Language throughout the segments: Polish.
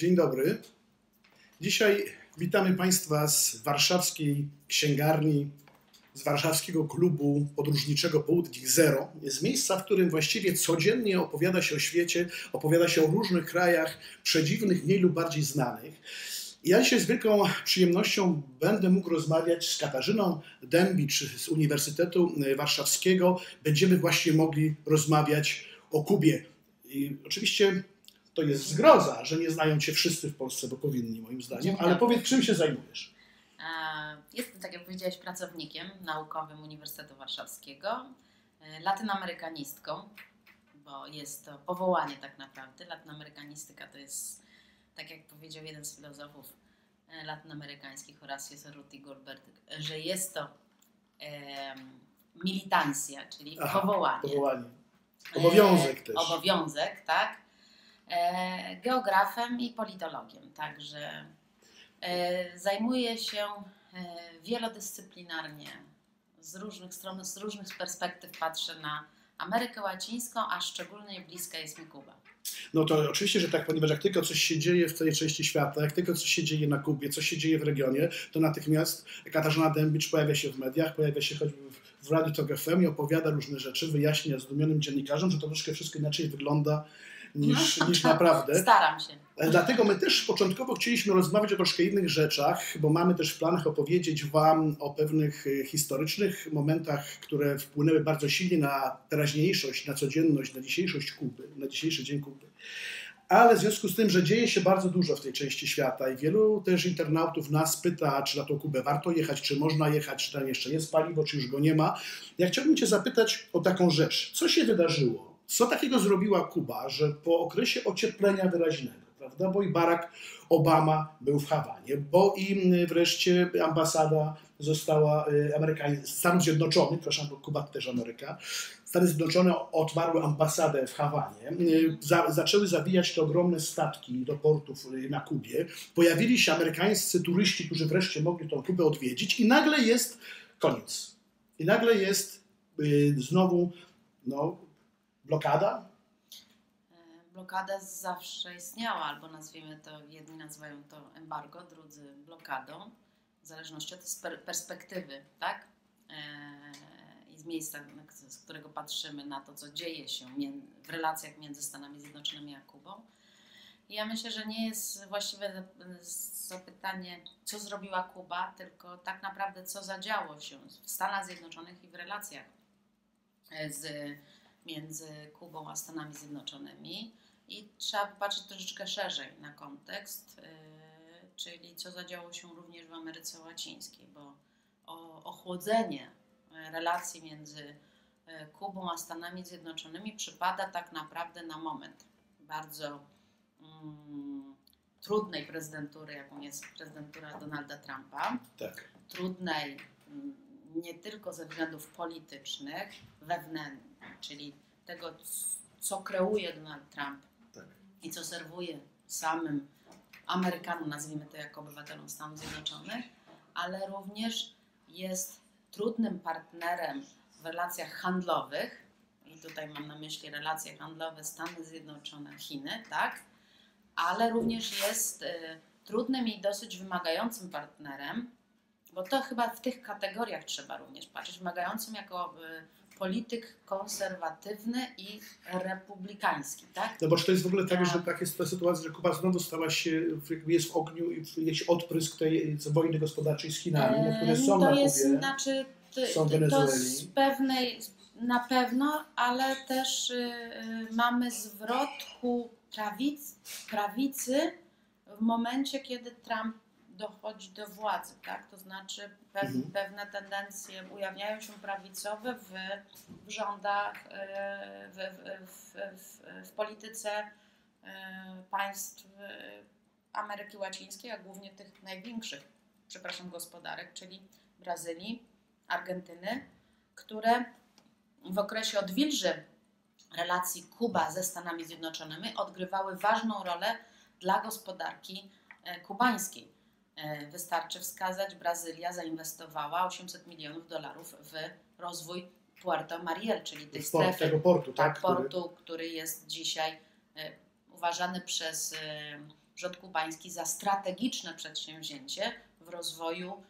Dzień dobry. Dzisiaj witamy Państwa z warszawskiej księgarni, z warszawskiego klubu podróżniczego Południk Zero. Jest miejsca, w którym właściwie codziennie opowiada się o świecie, opowiada się o różnych krajach, przedziwnych, mniej lub bardziej znanych. I ja dzisiaj z wielką przyjemnością będę mógł rozmawiać z Katarzyną Dębicz z Uniwersytetu Warszawskiego. Będziemy właśnie mogli rozmawiać o Kubie. I oczywiście to jest zgroza, że nie znają Cię wszyscy w Polsce, bo powinni moim zdaniem, ale powiedz, czym się zajmujesz? Jestem, tak jak powiedziałeś, pracownikiem naukowym Uniwersytetu Warszawskiego, latynoamerykanistką, bo jest to powołanie tak naprawdę. Latynoamerykanistyka to jest, tak jak powiedział jeden z filozofów latynoamerykańskich, Horacio Cerruti-Goldberg, że jest to militancja, czyli powołanie. Obowiązek też. Obowiązek, tak. Geografem i politologiem, także zajmuję się wielodyscyplinarnie, z różnych stron, z różnych perspektyw patrzę na Amerykę Łacińską, a szczególnie bliska jest mi Kuba. No to oczywiście, że tak, ponieważ jak tylko coś się dzieje w tej części świata, jak tylko coś się dzieje na Kubie, coś się dzieje w regionie, to natychmiast Katarzyna Dębicz pojawia się w mediach, pojawia się choćby w Radiu Tok FM i opowiada różne rzeczy, wyjaśnia zdumionym dziennikarzom, że to troszkę wszystko inaczej wygląda niż naprawdę. Staram się. Dlatego my też początkowo chcieliśmy rozmawiać o troszkę innych rzeczach, bo mamy też w planach opowiedzieć Wam o pewnych historycznych momentach, które wpłynęły bardzo silnie na teraźniejszość, na codzienność, na dzisiejszość Kuby, na dzisiejszy dzień Kuby. Ale w związku z tym, że dzieje się bardzo dużo w tej części świata i wielu też internautów nas pyta, czy na tą Kubę warto jechać, czy można jechać, czy tam jeszcze jest paliwo, czy już go nie ma. Ja chciałbym Cię zapytać o taką rzecz. Co się wydarzyło? Co takiego zrobiła Kuba, że po okresie ocieplenia wyraźnego, prawda, bo i Barack Obama był w Hawanie, bo i wreszcie ambasada została Stanów Zjednoczonych, przepraszam, bo Kuba to też Ameryka, Stany Zjednoczone otwarły ambasadę w Hawanie, zaczęły zawijać te ogromne statki do portów na Kubie, pojawili się amerykańscy turyści, którzy wreszcie mogli tą Kubę odwiedzić i nagle jest koniec. I nagle jest znowu blokada? Blokada zawsze istniała, albo nazwijmy to, jedni nazywają to embargo, drudzy blokadą, w zależności od perspektywy, tak? I z miejsca, z którego patrzymy na to, co dzieje się w relacjach między Stanami Zjednoczonymi a Kubą. I ja myślę, że nie jest właściwe zapytanie, co zrobiła Kuba, tylko tak naprawdę, co zadziało się w Stanach Zjednoczonych i w relacjach między Kubą a Stanami Zjednoczonymi i trzeba popatrzeć troszeczkę szerzej na kontekst, czyli co zadziało się również w Ameryce Łacińskiej, bo ochłodzenie relacji między Kubą a Stanami Zjednoczonymi przypada tak naprawdę na moment bardzo trudnej prezydentury, jaką jest prezydentura Donalda Trumpa. Tak. Trudnej nie tylko ze względów politycznych, wewnętrznych, czyli tego, co kreuje Donald Trump, tak, i co serwuje samym Amerykanom, nazwijmy to jako obywatelom Stanów Zjednoczonych, ale również jest trudnym partnerem w relacjach handlowych, i tutaj mam na myśli relacje handlowe Stany Zjednoczone, Chiny, tak, ale również jest trudnym i dosyć wymagającym partnerem, bo to chyba w tych kategoriach trzeba również patrzeć, wymagającym jako polityk konserwatywny i republikański, tak? No bo czy to jest w ogóle tak, że tak jest ta sytuacja, że Kuba znowu stała się, jest w ogniu i jest odprysk tej wojny gospodarczej z Chinami, które są na Kubie, są w Wenezueli. Na pewno, ale też mamy zwrot ku prawicy w momencie, kiedy Trump dochodzi do władzy, tak? To znaczy pewne tendencje ujawniają się prawicowe w rządach, w polityce państw Ameryki Łacińskiej, a głównie tych największych, gospodarek, czyli Brazylii, Argentyny, które w okresie odwilży relacji Kuba ze Stanami Zjednoczonymi odgrywały ważną rolę dla gospodarki kubańskiej. Wystarczy wskazać, Brazylia zainwestowała $800 milionów w rozwój Puerto Mariel, czyli tej strefy, tego portu, portu, który jest dzisiaj uważany przez rząd kubański za strategiczne przedsięwzięcie w rozwoju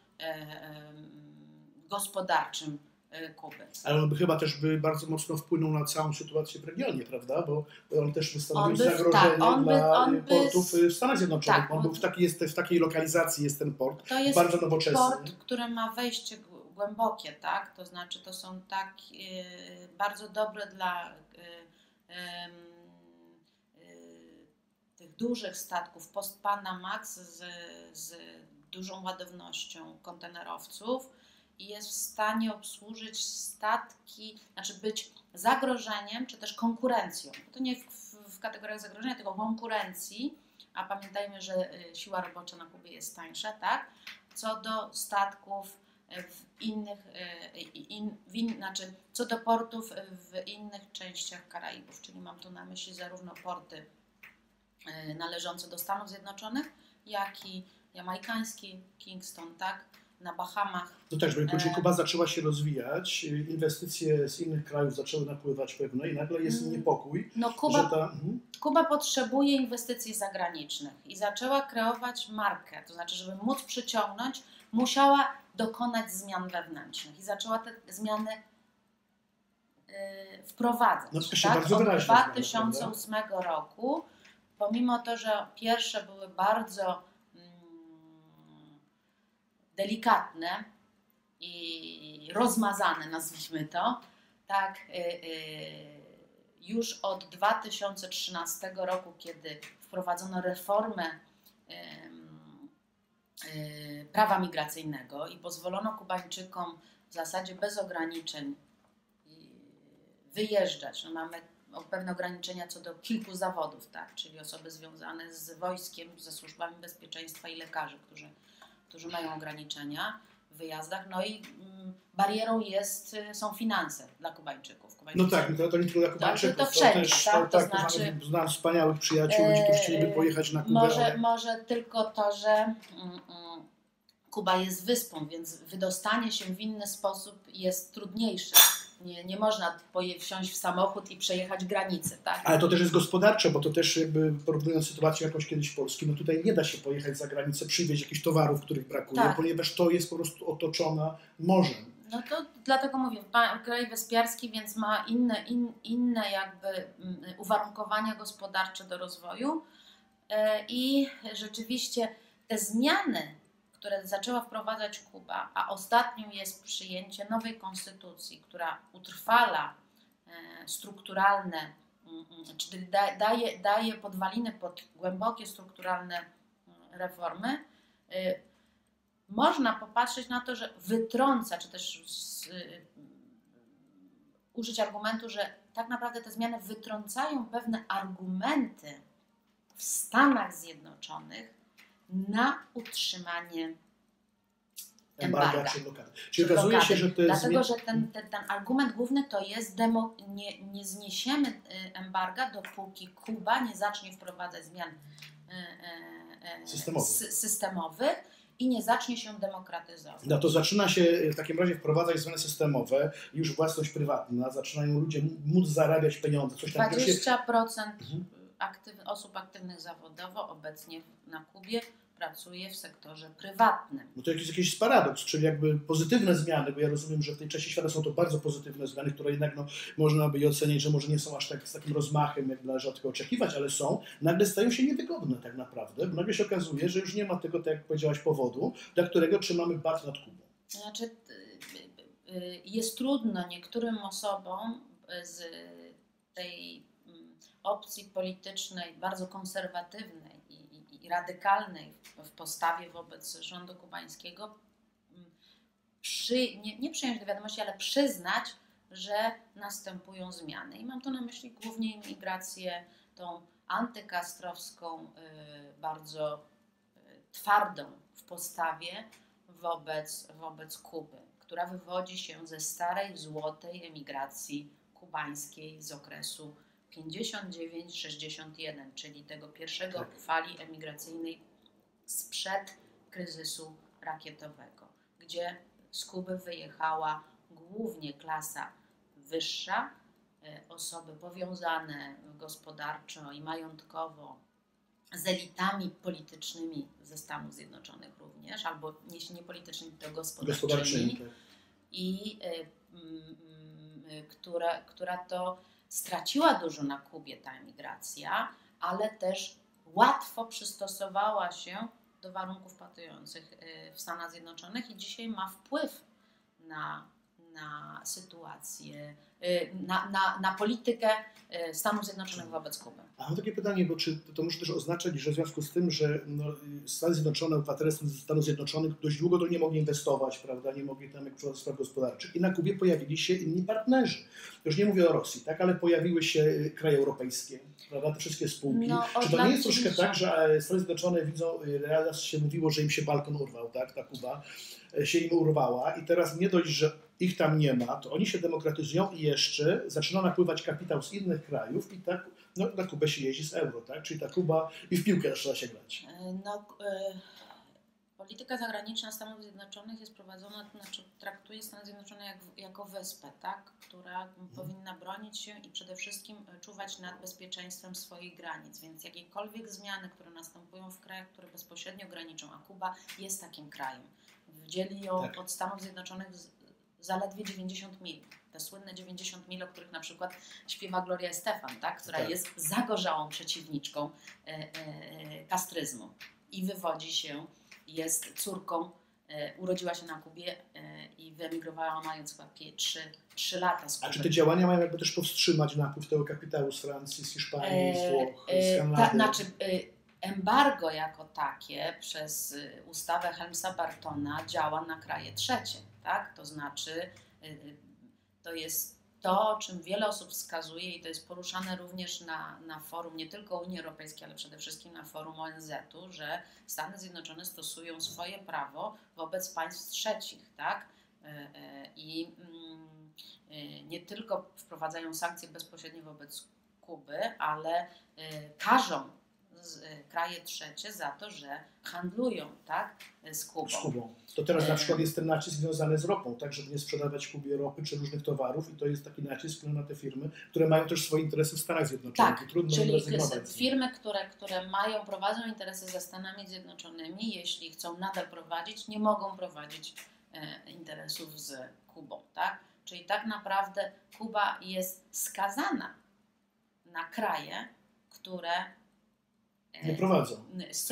gospodarczym Kuby. Ale on by chyba też bardzo mocno wpłynął na całą sytuację w regionie, prawda? Bo on też stanowił zagrożenie dla portów w Stanach Zjednoczonych. Tak, on był w takiej lokalizacji, jest ten port, to jest bardzo nowoczesny. Port, który ma wejście głębokie, tak? To znaczy to są tak bardzo dobre dla tych dużych statków post-Panamax z dużą ładownością kontenerowców i jest w stanie obsłużyć statki, znaczy być zagrożeniem, czy też konkurencją. To nie w kategoriach zagrożenia, tylko konkurencji, a pamiętajmy, że siła robocza na Kubie jest tańsza, tak? Co do statków w innych, znaczy co do portów w innych częściach Karaibów, czyli mam tu na myśli zarówno porty należące do Stanów Zjednoczonych, jak i jamajkański Kingston, tak? Na Bahamach. To też, bo później Kuba zaczęła się rozwijać, inwestycje z innych krajów zaczęły napływać pewne i nagle jest niepokój. No Kuba potrzebuje inwestycji zagranicznych i zaczęła kreować markę, to znaczy, żeby móc przyciągnąć, musiała dokonać zmian wewnętrznych i zaczęła te zmiany wprowadzać. No to się tak? bardzo Od 2008 roku, pomimo to, że pierwsze były bardzo delikatne i rozmazane, nazwijmy to, tak, już od 2013 roku, kiedy wprowadzono reformę prawa migracyjnego i pozwolono Kubańczykom w zasadzie bez ograniczeń wyjeżdżać. No mamy pewne ograniczenia co do kilku zawodów, tak, czyli osoby związane z wojskiem, ze służbami bezpieczeństwa i lekarze, którzy mają ograniczenia w wyjazdach. No i barierą są finanse dla Kubańczyków. No tak, to nie tylko dla Kubańczyków. To wszędzie, tak? To znaczy, znam wspaniałych przyjaciół, ludzi, którzy chcieliby pojechać na Kubę. Może tylko to, że Kuba jest wyspą, więc wydostanie się w inny sposób jest trudniejsze. Nie można wsiąść w samochód i przejechać granicę, tak? Ale to też jest gospodarcze, bo to też jakby porównując sytuację jakąś kiedyś w Polsce, no tutaj nie da się pojechać za granicę, przywieźć jakichś towarów, których brakuje, tak, ponieważ to jest po prostu otoczona morzem. No to dlatego mówię, kraj wyspiarski, więc ma inne jakby uwarunkowania gospodarcze do rozwoju i rzeczywiście te zmiany, które zaczęła wprowadzać Kuba, a ostatnią jest przyjęcie nowej konstytucji, która utrwala strukturalne, czyli daje podwaliny pod głębokie strukturalne reformy, można popatrzeć na to, że wytrąca, czy też użyć argumentu, że tak naprawdę te zmiany wytrącają pewne argumenty w Stanach Zjednoczonych na utrzymanie embarga. Czyli okazuje się, że dlatego, że ten argument główny to jest nie zniesiemy embarga, dopóki Kuba nie zacznie wprowadzać zmian systemowych i nie zacznie się demokratyzować. No to zaczyna się w takim razie wprowadzać zmiany systemowe, już własność prywatna, zaczynają ludzie móc zarabiać pieniądze. Coś tam 20% osób aktywnych zawodowo obecnie na Kubie pracuje w sektorze prywatnym. No to jakiś paradoks, czyli jakby pozytywne zmiany, bo ja rozumiem, że w tej części świata są to bardzo pozytywne zmiany, które jednak można by je ocenić, że może nie są aż tak z takim rozmachem, jak należy od tego oczekiwać, ale są, nagle stają się niewygodne tak naprawdę, bo nagle się okazuje, że już nie ma tego, tak jak powiedziałaś, powodu, dla którego trzymamy bat nad Kubą. Znaczy, jest trudno niektórym osobom z tej opcji politycznej, bardzo konserwatywnej i radykalnej w postawie wobec rządu kubańskiego nie przyjąć do wiadomości, ale przyznać, że następują zmiany. I mam tu na myśli głównie imigrację tą antykastrowską, bardzo twardą w postawie wobec Kuby, która wywodzi się ze starej, złotej emigracji kubańskiej z okresu 59-61, czyli tego pierwszego fali emigracyjnej sprzed kryzysu rakietowego, gdzie z Kuby wyjechała głównie klasa wyższa, osoby powiązane gospodarczo i majątkowo z elitami politycznymi ze Stanów Zjednoczonych również, albo jeśli nie politycznymi, to gospodarczymi. Tak. I która to straciła dużo na Kubie, ta emigracja, ale też łatwo przystosowała się do warunków patujących w Stanach Zjednoczonych i dzisiaj ma wpływ na sytuację, na politykę Stanów Zjednoczonych wobec Kuby. A mam takie pytanie, bo czy to może też oznaczać, że w związku z tym, że Stany Zjednoczone, obywatele Stanów Zjednoczonych dość długo to nie mogli inwestować, prawda, nie mogli tam prowadzać spraw gospodarczych i na Kubie pojawili się inni partnerzy. Już nie mówię o Rosji, tak, ale pojawiły się kraje europejskie, prawda, te wszystkie spółki. Czy to nie jest troszkę tak, że Stany Zjednoczone widzą, raz się mówiło, że im się balkon urwał, tak, ta Kuba się im urwała i teraz nie dość, że ich tam nie ma, to oni się demokratyzują i jeszcze zaczyna napływać kapitał z innych krajów i tak na Kubę się jeździ z euro, tak? Czyli ta Kuba i w piłkę zaczyna się grać. Polityka zagraniczna Stanów Zjednoczonych jest prowadzona, to znaczy traktuje Stany Zjednoczone jako wyspę, tak? Która powinna bronić się i przede wszystkim czuwać nad bezpieczeństwem swoich granic, więc jakiekolwiek zmiany, które następują w krajach, które bezpośrednio graniczą, a Kuba jest takim krajem, dzieli ją od Stanów Zjednoczonych zaledwie 90 mil. Te słynne 90 mil, o których na przykład śpiewa Gloria Estefan, tak? Która jest zagorzałą przeciwniczką kastryzmu i wywodzi się, jest córką, urodziła się na Kubie i wyemigrowała mając chyba 3 lata z Kuby. A czy te działania mają jakby też powstrzymać napływ tego kapitału z Francji, z Hiszpanii, z Włoch, z Kanady? Embargo jako takie przez ustawę Helmsa-Bartona działa na kraje trzecie, tak? To znaczy to jest to, o czym wiele osób wskazuje i to jest poruszane również na forum nie tylko Unii Europejskiej, ale przede wszystkim na forum ONZ-u, że Stany Zjednoczone stosują swoje prawo wobec państw trzecich, tak? I nie tylko wprowadzają sankcje bezpośrednie wobec Kuby, ale karzą kraje trzecie za to, że handlują, tak, z Kubą. To teraz na przykład jest ten nacisk związany z ropą, tak, żeby nie sprzedawać Kubie ropy czy różnych towarów i to jest taki nacisk na te firmy, które mają też swoje interesy w Stanach Zjednoczonych. Tak, i trudno czyli firmy, które prowadzą interesy ze Stanami Zjednoczonymi, jeśli chcą nadal prowadzić, nie mogą prowadzić interesów z Kubą, tak? Czyli tak naprawdę Kuba jest skazana na kraje, które nie prowadzą.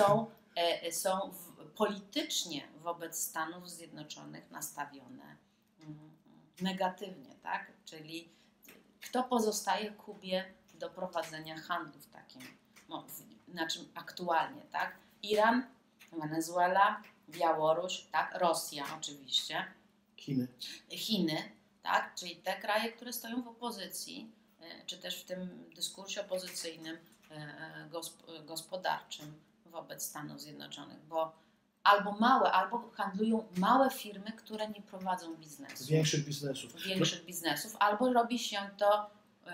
Są politycznie wobec Stanów Zjednoczonych nastawione negatywnie, tak? Czyli kto pozostaje Kubie do prowadzenia handlu w takim, znaczy aktualnie, tak? Iran, Wenezuela, Białoruś, tak? Rosja oczywiście. Chiny, tak? Czyli te kraje, które stoją w opozycji, czy też w tym dyskursie opozycyjnym gospodarczym wobec Stanów Zjednoczonych, bo albo handlują małe firmy, które nie prowadzą biznesu. Większych biznesów, albo robi się to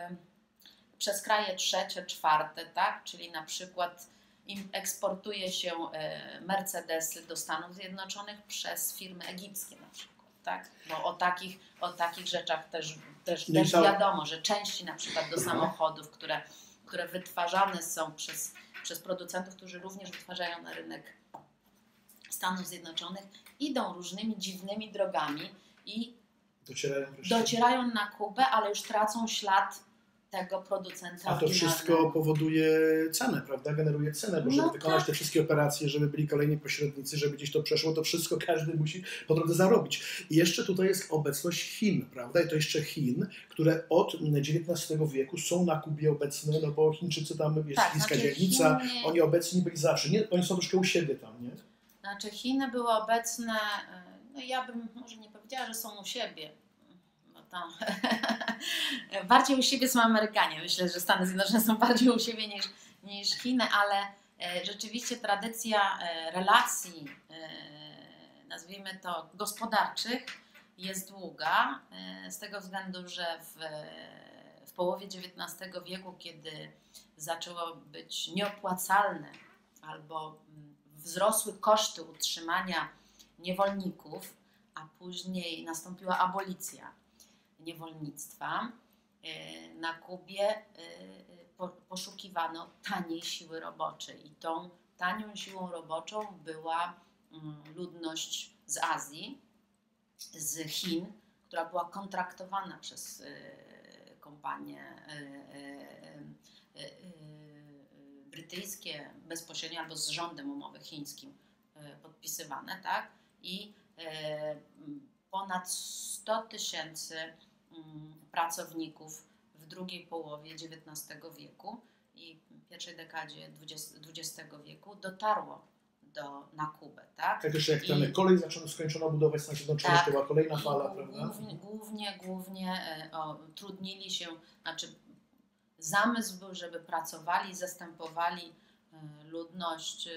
przez kraje trzecie, czwarte, tak? Czyli na przykład eksportuje się Mercedesy do Stanów Zjednoczonych przez firmy egipskie na przykład, tak? Bo o takich rzeczach też wiadomo, że części na przykład do samochodów, które wytwarzane są przez producentów, którzy również wytwarzają na rynek Stanów Zjednoczonych, idą różnymi dziwnymi drogami i docierają na Kubę, ale już tracą ślad tego producenta. A to wszystko powoduje cenę, prawda? Generuje cenę, bo żeby wykonać te wszystkie operacje, żeby byli kolejni pośrednicy, żeby gdzieś to przeszło, to wszystko każdy musi po drodze zarobić. I jeszcze tutaj jest obecność Chin, prawda? I to jeszcze Chin, które od XIX wieku są na Kubie obecne, no bo Chińczycy tam jest chińska dzielnica, oni obecni byli zawsze. Nie, oni są troszkę u siebie tam, nie? Znaczy Chiny były obecne, no ja bym może nie powiedziała, że są u siebie. Tam. Bardziej u siebie są Amerykanie. Myślę, że Stany Zjednoczone są bardziej u siebie niż Chiny, ale rzeczywiście tradycja relacji, nazwijmy to gospodarczych, jest długa. Z tego względu, że w połowie XIX wieku, kiedy zaczęło być nieopłacalne albo wzrosły koszty utrzymania niewolników, a później nastąpiła abolicja niewolnictwa, na Kubie poszukiwano taniej siły roboczej i tą tanią siłą roboczą była ludność z Azji, z Chin, która była kontraktowana przez kompanie brytyjskie bezpośrednio albo z rządem umowy chińskim podpisywane, tak? I ponad 100 000 pracowników w drugiej połowie XIX wieku i pierwszej dekadzie XX wieku dotarło na Kubę, tak? Tak jeszcze jak ten kolej skończono budować Stanów Zjednoczonych, to była kolejna fala, prawda? Głównie trudnili się, znaczy zamysł był, żeby pracowali, zastępowali ludność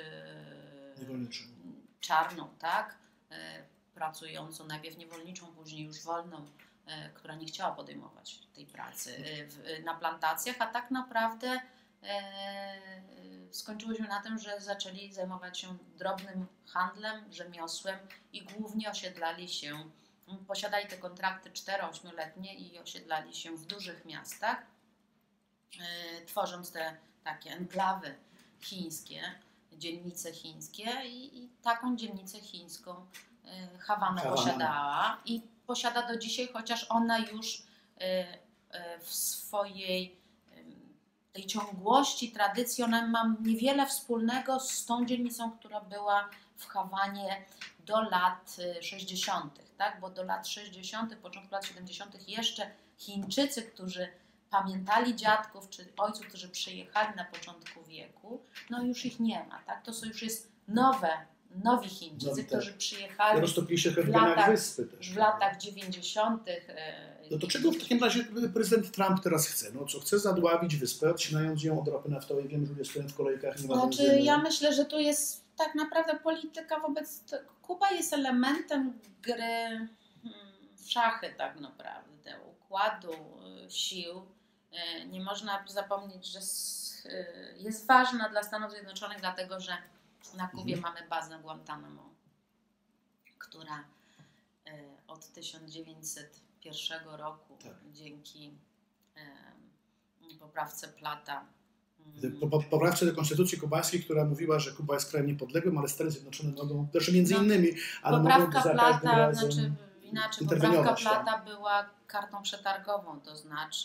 czarną, tak? Pracującą, najpierw niewolniczą, później już wolną, która nie chciała podejmować tej pracy na plantacjach, a tak naprawdę skończyło się na tym, że zaczęli zajmować się drobnym handlem, rzemiosłem i głównie osiedlali się, posiadali te kontrakty 4-8-letnie i osiedlali się w dużych miastach, tworząc te takie enklawy chińskie, dzielnice chińskie i taką dzielnicę chińską Hawana posiadała i posiada do dzisiaj, chociaż ona już w swojej tej ciągłości, tradycji, ona ma niewiele wspólnego z tą dzielnicą, która była w Hawanie do lat 60., tak? Bo do lat 60., początku lat 70. jeszcze Chińczycy, którzy pamiętali dziadków czy ojców, którzy przyjechali na początku wieku, no już ich nie ma, tak? To są już jest nowi Chińczycy, którzy przyjechali w latach 90. No to czego w takim razie prezydent Trump teraz chce? No co, chce zadławić wyspę, odcinając ją od ropy naftowej? Wiem, że ludzie stoją w kolejkach. Ja myślę, że tu jest tak naprawdę polityka wobec... Kuba jest elementem gry w szachy tak naprawdę, układu sił. Nie można zapomnieć, że jest ważna dla Stanów Zjednoczonych, dlatego że na Kubie mamy bazę Guantanamo, która od 1901 roku dzięki poprawce Plata. Poprawce do konstytucji kubańskiej, która mówiła, że Kuba jest krajem niepodległym, ale Stany Zjednoczone mogą, też między innymi, ale poprawka Plata, poprawka Plata była kartą przetargową, to znaczy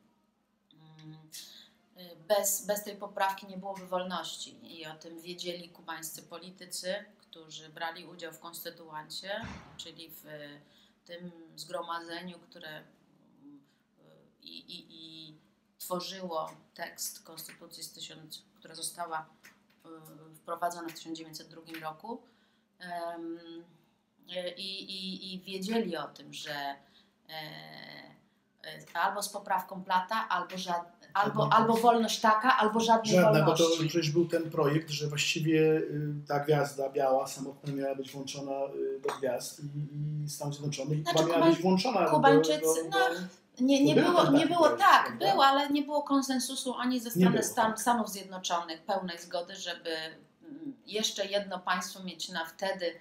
bez tej poprawki nie byłoby wolności i o tym wiedzieli kubańscy politycy, którzy brali udział w konstytuancie, czyli w tym zgromadzeniu, które i tworzyło tekst konstytucji, która została wprowadzona w 1902 roku i wiedzieli o tym, że albo z poprawką Plata, albo wolność taka, albo żadnej wolności. Bo to przecież był ten projekt, że właściwie ta gwiazda biała samotna miała być włączona do gwiazd i Stanów Zjednoczonych miała być włączona Kubańczycy, nie było tak, było, ale nie było konsensusu ani ze strony Stanów Zjednoczonych pełnej zgody, żeby jeszcze jedno państwo mieć na wtedy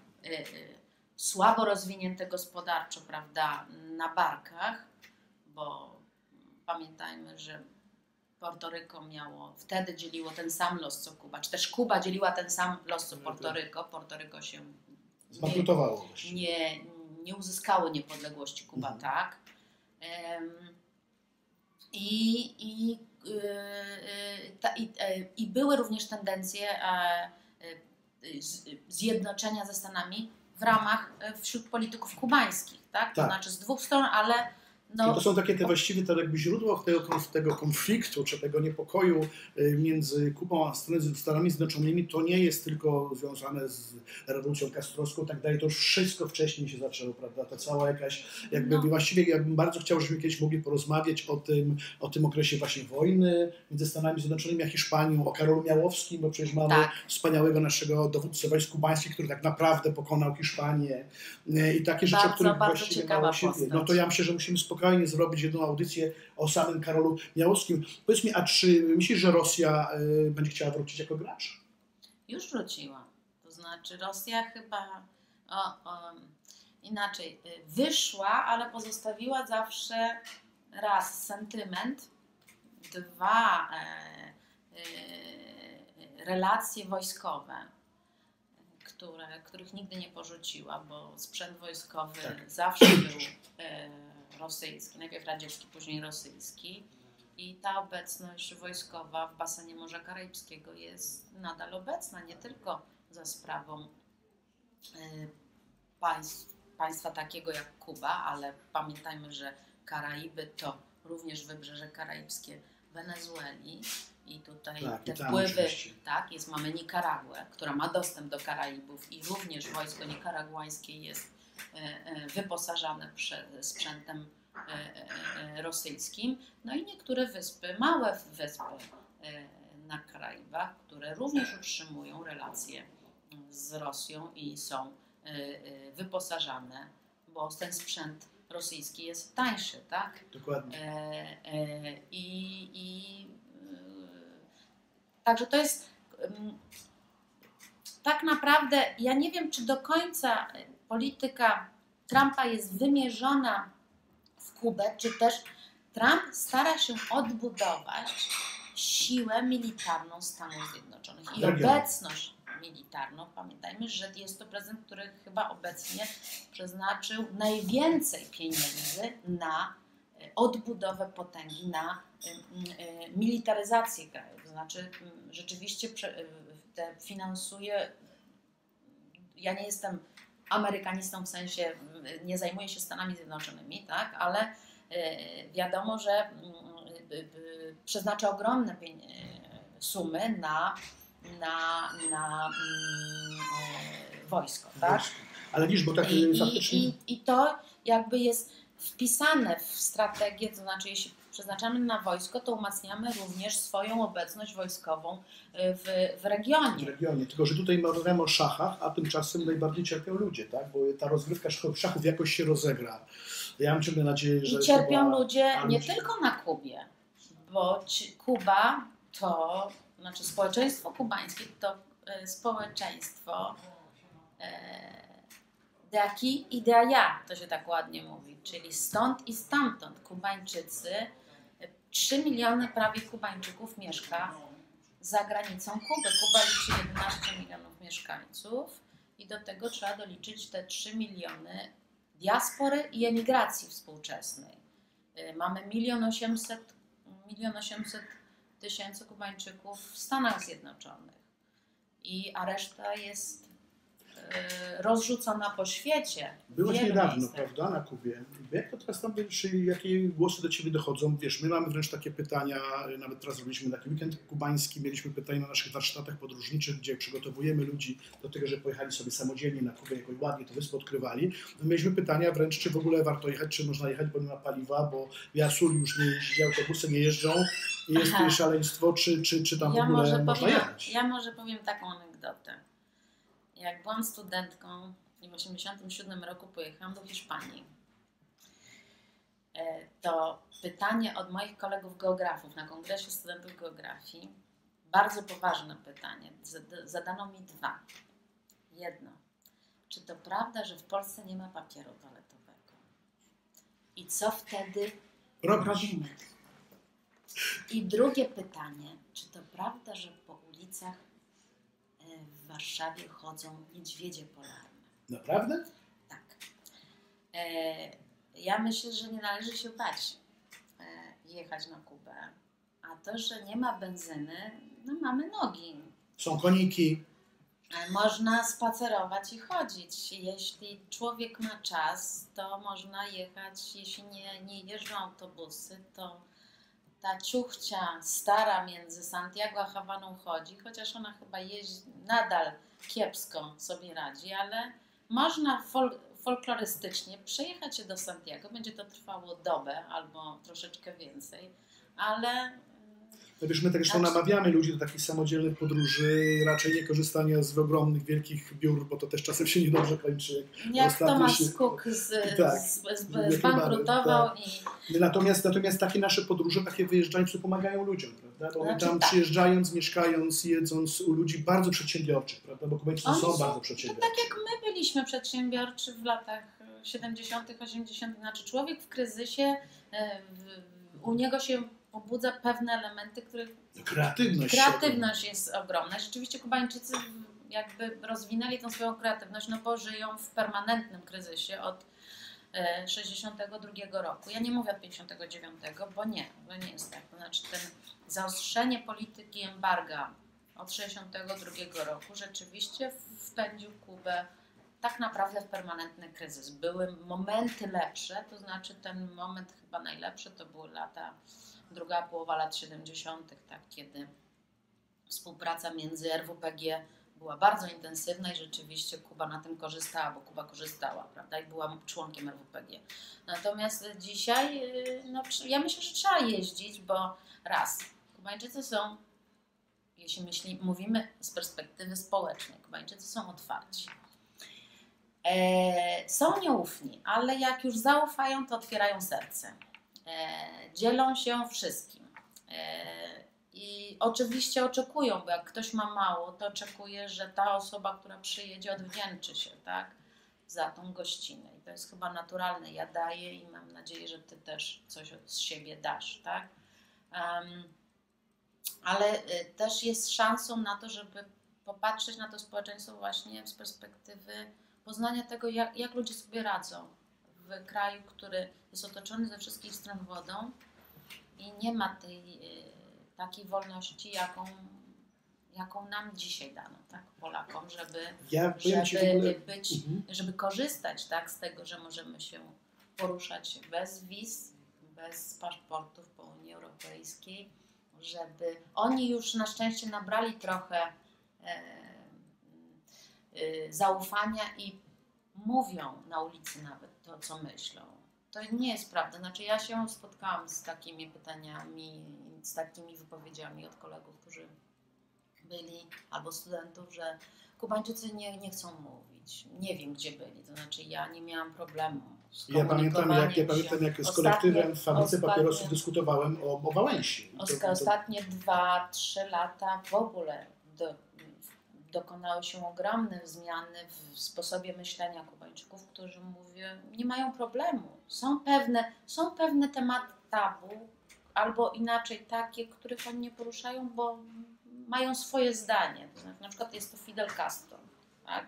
słabo rozwinięte gospodarczo, prawda, na barkach, bo pamiętajmy, że Portoryko wtedy dzieliło ten sam los co Kuba, czy też Kuba dzieliła ten sam los co Portoryko. Portoryko się zbankrutowało. Nie uzyskało niepodległości, Kuba tak. I były również tendencje zjednoczenia ze Stanami w ramach wśród polityków kubańskich, tak? To znaczy z dwóch stron, ale to są takie te właściwie to jakby źródło tego konfliktu, czy tego niepokoju między Kubą a Stanami Zjednoczonymi, to nie jest tylko związane z rewolucją kastrowską, tak dalej, to już wszystko wcześniej się zaczęło, prawda, ta cała jakaś, właściwie ja bym bardzo chciał, żebyśmy kiedyś mogli porozmawiać o tym okresie właśnie wojny między Stanami Zjednoczonymi a Hiszpanią, o Karolu Miałowskim, bo przecież mamy wspaniałego naszego dowódcę wojsk kubańskich, który tak naprawdę pokonał Hiszpanię i takie rzeczy, o których właściwie mało się wie. No to ja myślę, że musimy spokojnie zrobić jedną audycję o samym Karolu Miałowskim. Powiedz mi, a czy myślisz, że Rosja będzie chciała wrócić jako gracz? Już wróciła. To znaczy Rosja chyba inaczej wyszła, ale pozostawiła zawsze sentyment dwa relacje wojskowe, których nigdy nie porzuciła, bo sprzęt wojskowy zawsze był rosyjski, najpierw radziecki, później rosyjski. I ta obecność wojskowa w basenie Morza Karaibskiego jest nadal obecna, nie tylko za sprawą państwa takiego jak Kuba, ale pamiętajmy, że Karaiby to również wybrzeże karaibskie Wenezueli i tutaj te wpływy, mamy Nikaraguę, która ma dostęp do Karaibów i również wojsko nikaraguańskie jest wyposażane sprzętem rosyjskim, no i niektóre wyspy, małe wyspy na Karaibach, które również utrzymują relacje z Rosją i są wyposażane, bo ten sprzęt rosyjski jest tańszy, tak? Dokładnie. Także to jest tak naprawdę, ja nie wiem, czy do końca polityka Trumpa jest wymierzona w Kubę, czy też Trump stara się odbudować siłę militarną Stanów Zjednoczonych i obecność militarną. Pamiętajmy, że jest to prezydent, który chyba obecnie przeznaczył najwięcej pieniędzy na odbudowę potęgi, na militaryzację kraju. To znaczy rzeczywiście finansuje, ja nie jestem amerykanistą w sensie, nie zajmuję się Stanami Zjednoczonymi, tak, ale wiadomo, że przeznacza ogromne sumy na wojsko, tak? Ale wiesz, bo tak faktycznie... I to jakby jest wpisane w strategię, to znaczy jeśli przeznaczamy na wojsko, to umacniamy również swoją obecność wojskową w regionie. W regionie, tylko że tutaj rozmawiamy o szachach, a tymczasem najbardziej cierpią ludzie, tak? Bo ta rozgrywka szachów jakoś się rozegra. Ja mam ciągle nadzieję, że... I cierpią ludzie nie tylko na Kubie, bo Kuba to, znaczy społeczeństwo kubańskie to społeczeństwo de aquí i de allá, to się tak ładnie mówi, czyli stąd i stamtąd. Kubańczycy, 3 miliony prawie Kubańczyków mieszka za granicą Kuby. Kuba liczy 11 milionów mieszkańców i do tego trzeba doliczyć te 3 miliony diaspory i emigracji współczesnej. Mamy 1 800 000 Kubańczyków w Stanach Zjednoczonych, a reszta jest rozrzucona po świecie. Byłaś niedawno, prawda, na Kubie. Jak to teraz tam, czy jakie głosy do Ciebie dochodzą? Wiesz, my mamy wręcz takie pytania, nawet teraz zrobiliśmy taki weekend kubański, mieliśmy pytania na naszych warsztatach podróżniczych, gdzie przygotowujemy ludzi do tego, że pojechali sobie samodzielnie na Kubę, jakoś ładnie to wyspę odkrywali. No, mieliśmy pytania wręcz, czy w ogóle warto jechać, czy można jechać, bo nie ma paliwa, bo Jasul już nie jeździ, autobusy nie jeżdżą i jest tutaj szaleństwo, czy tam w ogóle można jechać? Ja może powiem taką anegdotę. Jak byłam studentką i w 1987 roku pojechałam do Hiszpanii, to pytanie od moich kolegów geografów na Kongresie Studentów Geografii, bardzo poważne pytanie, zadano mi 2. Jedno, czy to prawda, że w Polsce nie ma papieru toaletowego? I co wtedy robimy? I drugie pytanie, czy to prawda, że po ulicach w Warszawie chodzą niedźwiedzie polarne? Naprawdę? Tak. Ja myślę, że nie należy się bać jechać na Kubę. A to, że nie ma benzyny, no mamy nogi. Są koniki. Można spacerować i chodzić. Jeśli człowiek ma czas, to można jechać. Jeśli nie jeżdżą autobusy, to ta ciuchcia stara między Santiago a Hawaną chodzi, chociaż ona chyba nadal kiepsko sobie radzi, ale można folklorystycznie przejechać się do Santiago. Będzie to trwało dobę albo troszeczkę więcej, ale... No wiesz, my tak zresztą namawiamy ludzi do takich samodzielnych podróży, raczej nie korzystania z ogromnych, wielkich biur, bo to też czasem się niedobrze kończy. Jak Thomas Cook zbankrutował. Tak. Natomiast takie nasze podróże, takie wyjeżdżające pomagają ludziom, prawda? Bo oni tam przyjeżdżając, mieszkając, jedząc u ludzi bardzo przedsiębiorczych, prawda? Bo Kubańczycy są bardzo przedsiębiorczy. To tak jak my byliśmy przedsiębiorczy w latach 70., 80., znaczy człowiek w kryzysie, u niego się pobudza pewne elementy, których Kreatywność jest ogromna. Rzeczywiście Kubańczycy jakby rozwinęli tą swoją kreatywność, no bo żyją w permanentnym kryzysie od 62 roku. Ja nie mówię od 59, bo nie jest tak. To znaczy ten zaostrzenie polityki embarga od 62 roku rzeczywiście wpędził Kubę tak naprawdę w permanentny kryzys. Były momenty lepsze, to znaczy ten moment chyba najlepszy to były druga połowa lat 70., tak, kiedy współpraca między RWPG była bardzo intensywna i rzeczywiście Kuba na tym korzystała, bo Kuba korzystała, prawda, i była członkiem RWPG. Natomiast dzisiaj, no, ja myślę, że trzeba jeździć, bo raz, Kubańczycy są, jeśli mówimy z perspektywy społecznej, Kubańczycy są otwarci. Są nieufni, ale jak już zaufają, to otwierają serce. Dzielą się wszystkim. I oczywiście oczekują, bo jak ktoś ma mało, to oczekuje, że ta osoba, która przyjedzie, odwdzięczy się, tak, za tą gościnę. I to jest chyba naturalne. Ja daję i mam nadzieję, że ty też coś z siebie dasz, tak? Ale też jest szansą na to, żeby popatrzeć na to społeczeństwo właśnie z perspektywy poznania tego, jak ludzie sobie radzą w kraju, który jest otoczony ze wszystkich stron wodą i nie ma tej takiej wolności, jaką nam dzisiaj dano, tak, Polakom, żeby korzystać, tak, z tego, że możemy się poruszać bez wiz, bez paszportów po Unii Europejskiej, żeby oni już na szczęście nabrali trochę zaufania i mówią na ulicy nawet to, co myślą. To nie jest prawda. Znaczy ja się spotkałam z takimi pytaniami, z takimi wypowiedziami od kolegów, którzy byli, albo studentów, że Kubańczycy nie chcą mówić. Nie wiem, gdzie byli. To znaczy ja nie miałam problemu z komunikowaniem się. Pamiętam, jak z kolektywem w fabryce papierosów dyskutowałem o Wałęsi. Ostatnie 2-3 lata w ogóle dokonały się ogromne zmiany w sposobie myślenia Kubańczyków, którzy, mówię, nie mają problemu. Są pewne tematy tabu, albo inaczej takie, których oni nie poruszają, bo mają swoje zdanie. To znaczy, na przykład jest to Fidel Castro, tak?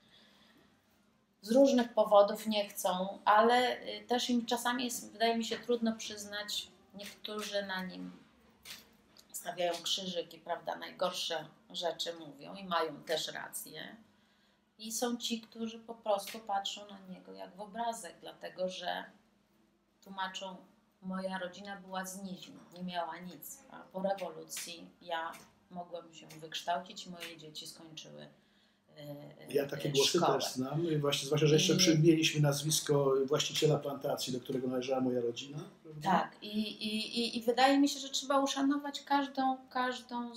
Z różnych powodów nie chcą, ale też im czasami jest, wydaje mi się, trudno przyznać, niektórzy na nim stawiają krzyżyki, prawda, najgorsze rzeczy mówią i mają też rację. I są ci, którzy po prostu patrzą na niego jak w obrazek, dlatego że tłumaczą, moja rodzina była z nizin, nie miała nic, a po rewolucji ja mogłem się wykształcić i moje dzieci skończyły Ja takie głosy szkołę. też znam, zwłaszcza, że jeszcze przymieliśmy nazwisko właściciela plantacji, do którego należała moja rodzina. Prawda? Tak, i wydaje mi się, że trzeba uszanować każdą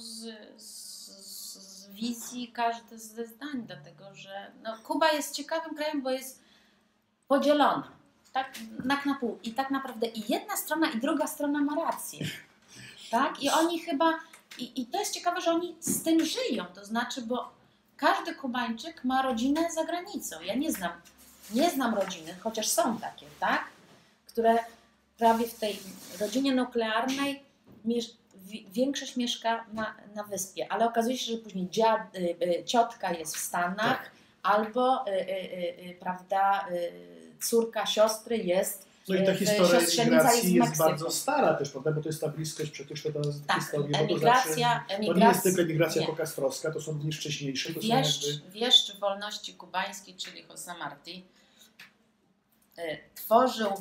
z wizji, każde ze zdań, dlatego że no, Kuba jest ciekawym krajem, bo jest podzielona, tak na pół. I tak naprawdę i jedna strona, i druga strona ma rację. Tak? I oni chyba, i to jest ciekawe, że oni z tym żyją, to znaczy, bo każdy Kubańczyk ma rodzinę za granicą. Ja nie znam rodziny, chociaż są takie, tak? Które prawie w tej rodzinie nuklearnej większość mieszka na wyspie, ale okazuje się, że później ciotka jest w Stanach, tak. Albo prawda, córka siostry jest no i ta historia emigracji jest bardzo stara też, prawda? Bo to jest ta bliskość przecież to tak, historii. Emigracja, to nie jest tylko emigracja pokastrowska, to są również wcześniejsze. To Wieszcz wolności kubańskiej, czyli José Martí, tworzył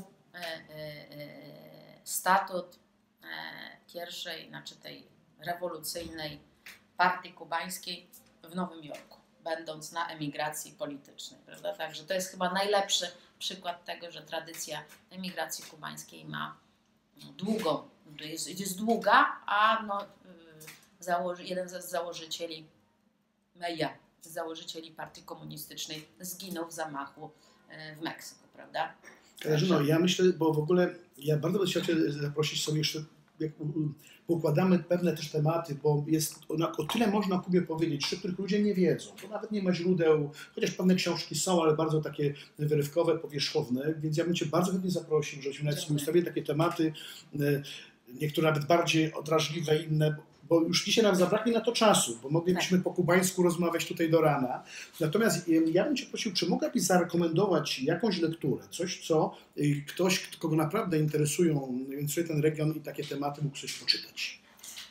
statut pierwszej, znaczy tej rewolucyjnej partii kubańskiej w Nowym Jorku, będąc na emigracji politycznej, prawda? Także to jest chyba najlepszy przykład tego, że tradycja emigracji kubańskiej ma długą, jest długa, a no, jeden z założycieli Meja, z założycieli partii komunistycznej, zginął w zamachu w Meksyku, prawda? Katarzyno, ja myślę, bo w ogóle ja bardzo bym chciał Cię zaprosić sobie jeszcze, jak pokładamy pewne też tematy, bo jest o tyle można o Kubie powiedzieć, o których ludzie nie wiedzą, bo nawet nie ma źródeł, chociaż pewne książki są, ale bardzo takie wyrywkowe, powierzchowne, więc ja bym Cię bardzo chętnie zaprosił, żebyśmy nawet sobie ustawili takie tematy niektóre nawet bardziej drażliwe, inne, bo już dzisiaj nam zabraknie na to czasu, bo moglibyśmy po kubańsku rozmawiać tutaj do rana. Natomiast ja bym Cię prosił, czy mogłabyś zarekomendować jakąś lekturę, coś, co ktoś, kogo naprawdę interesuje ten region i takie tematy, mógł coś poczytać?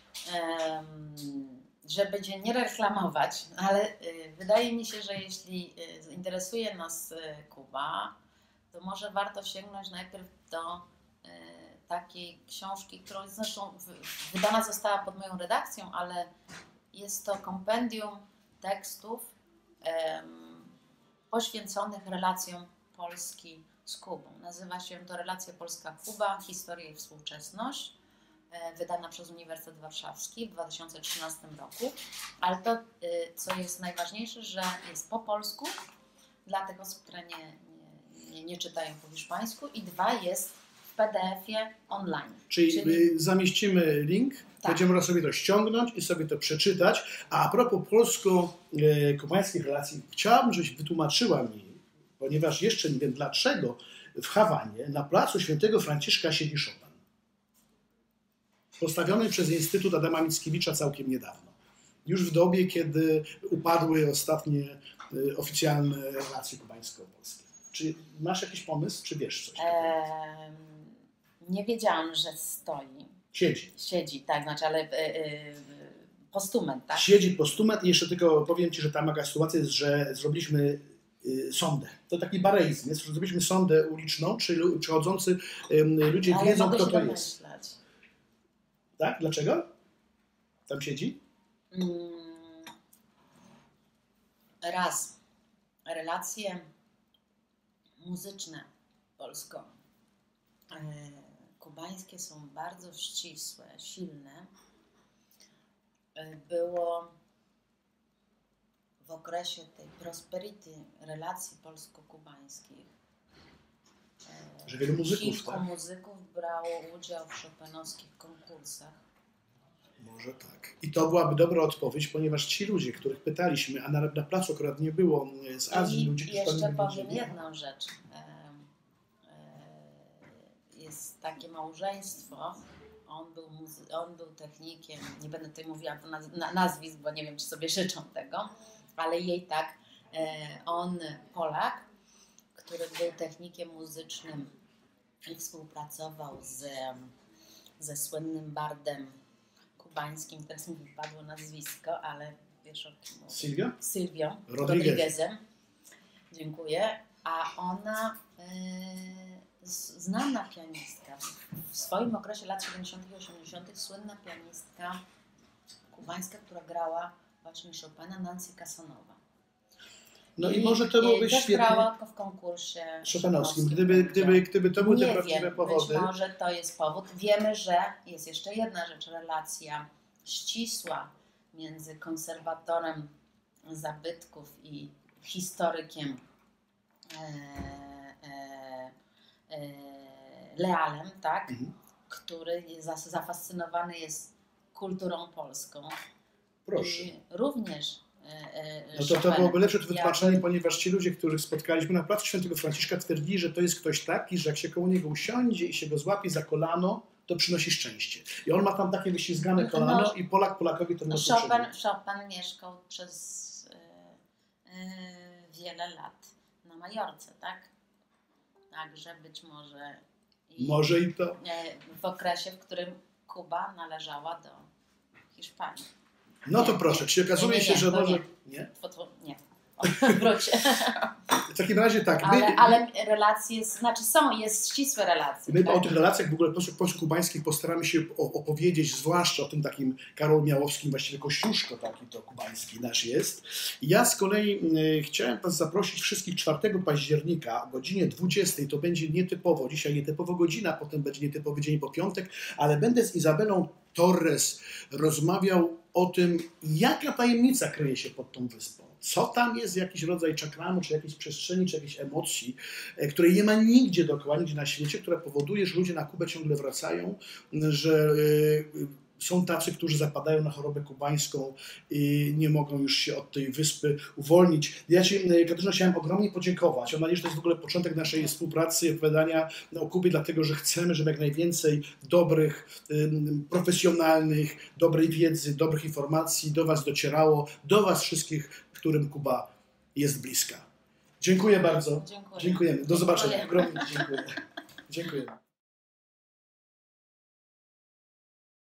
Żeby Cię nie reklamować, ale wydaje mi się, że jeśli interesuje nas Kuba, to może warto sięgnąć najpierw do takiej książki, którą zresztą wydana została pod moją redakcją, ale jest to kompendium tekstów poświęconych relacjom Polski z Kubą. Nazywa się to Relacja Polska-Kuba, historia i współczesność, wydana przez Uniwersytet Warszawski w 2013 roku. Ale to, co jest najważniejsze, że jest po polsku, dla tych osób, które nie czytają po hiszpańsku, i 2 jest w PDF-ie online. Czyli zamieścimy link, będziemy sobie to ściągnąć i sobie to przeczytać. A propos polsko-kubańskich relacji, chciałabym, żebyś wytłumaczyła mi, ponieważ jeszcze nie wiem dlaczego, w Hawanie na placu Świętego Franciszka siedzi Chopin. Postawiony przez Instytut Adama Mickiewicza całkiem niedawno. Już w dobie, kiedy upadły ostatnie oficjalne relacje kubańsko-polskie. Czy masz jakiś pomysł, czy wiesz coś? Nie wiedziałam, że stoi. Siedzi, tak, znaczy, ale postument, tak? Siedzi postument i jeszcze tylko powiem Ci, że tam jaka sytuacja jest, że zrobiliśmy sondę. To taki bareizm jest, że zrobiliśmy sondę uliczną, czyli przechodzący ludzie ale wiedzą, mogę kto się to domyślać. jest. Tak? Dlaczego? Tam siedzi? Raz. Relacje muzyczne polsko-kubańskie są bardzo ścisłe, silne. Było w okresie tej prosperity relacji polsko-kubańskich. Że wielu muzyków, kilku muzyków brało udział w chopinowskich konkursach. Może tak. I to byłaby dobra odpowiedź, ponieważ ci ludzie, których pytaliśmy, a na placu akurat nie było z Azji ludzi, którzy jeszcze powiem jedną rzecz. Jest takie małżeństwo. On był technikiem, nie będę tutaj mówiła nazwisk, bo nie wiem, czy sobie życzą tego, ale jej tak, on Polak, który był technikiem muzycznym i współpracował ze słynnym bardem kubańskim, teraz mi wypadło nazwisko, ale wiesz o kim mówię. Silvio Rodriguezem. Dziękuję. A ona, znana pianistka, w swoim okresie lat 70. i 80. słynna pianistka kubańska, która grała właśnie Chopina, Nancy Casanowa. No i może to byłoby świetnie. świetnie. Grała tylko w konkursie chopinowskim. Gdyby to były te prawdziwe powody. Być może to jest powód. Wiemy, że jest jeszcze jedna rzecz, relacja ścisła między konserwatorem zabytków i historykiem Lealem, tak? Który zafascynowany jest kulturą polską. Proszę. I również no to byłoby lepsze wytłumaczenie, ponieważ ci ludzie, których spotkaliśmy na placu Świętego Franciszka, twierdzili, że to jest ktoś taki, że jak się koło niego usiądzie i się go złapie za kolano, to przynosi szczęście. I on ma tam takie wyślizgane kolano i Polak Polakowi to nie Chopin mieszkał przez wiele lat na Majorce, tak? Także być może może i to. W okresie, w którym Kuba należała do Hiszpanii. No to proszę, czy okazuje się, że może... Nie? Nie. Wróć. W takim razie tak. Ale relacje, jest ścisłe relacje. My o tych relacjach w ogóle polsko-kubańskich postaramy się opowiedzieć, zwłaszcza o tym takim Karolu Miałowskim, właściwie Kościuszko taki to kubański nasz jest. Ja z kolei chciałem Was zaprosić wszystkich 4 października o godzinie 20. To będzie nietypowo, dzisiaj nietypowo godzina, potem będzie nietypowy dzień po piątek, ale będę z Izabelą Torres rozmawiał o tym, jaka tajemnica kryje się pod tą wyspą. Co tam jest, jakiś rodzaj czakranu, czy jakiejś przestrzeni, czy jakiejś emocji, której nie ma nigdzie dookoła, nigdzie na świecie, która powoduje, że ludzie na Kubę ciągle wracają, że są tacy, którzy zapadają na chorobę kubańską i nie mogą już się od tej wyspy uwolnić. Ja Ci, Katarzyna, chciałem ogromnie podziękować. Mam nadzieję, że to jest w ogóle początek naszej współpracy i opowiadania o Kubie, dlatego że chcemy, żeby jak najwięcej dobrych, profesjonalnych, dobrej wiedzy, dobrych informacji do Was docierało, do Was wszystkich, którym Kuba jest bliska. Dziękuję bardzo. Dziękuję. Dziękujemy. Do zobaczenia. Ogromnie dziękuję. Dziękujemy.